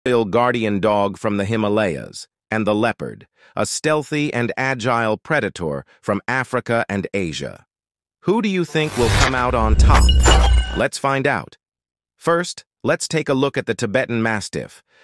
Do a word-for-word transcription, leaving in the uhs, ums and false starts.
royal guardian dog from the Himalayas, and the leopard, a stealthy and agile predator from Africa and Asia. Who do you think will come out on top? Let's find out. First, let's take a look at the Tibetan Mastiff,